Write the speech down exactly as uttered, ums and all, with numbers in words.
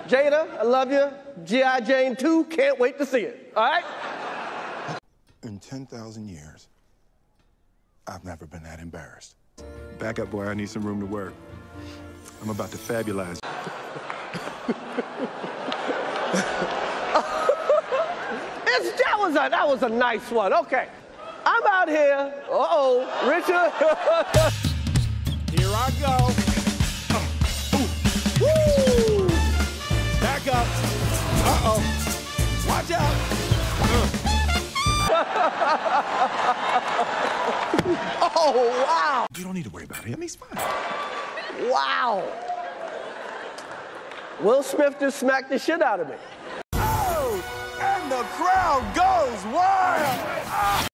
Jada, I love you. G I Jane two, can't wait to see it. All right? In ten thousand years, I've never been that embarrassed. Back up, boy. I need some room to work. I'm about to fabulize. It's, that, was a, that was a nice one. Okay. I'm out here. Uh-oh. Richard. Here I go. Uh, Woo! Back up. Uh-oh. Watch out. Uh. Oh, wow. You don't need to worry about him. He's fine. Wow. Will Smith just smacked the shit out of me. Oh, and the crowd goes wild. Ah.